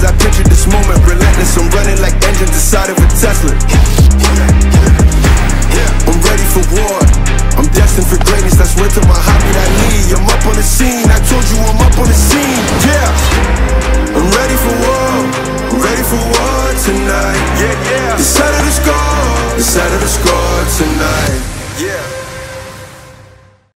as I pictured this moment. Relentless, I'm running like engines inside of a Tesla. I'm ready for war, I'm destined for greatness. That's word to Muhammad Ali. I'm up on the scene, I told you I'm up on the scene. Yeah, I'm ready for war, I'm ready for war tonight. Yeah, yeah. The side of the score, the side of the score tonight. Yeah.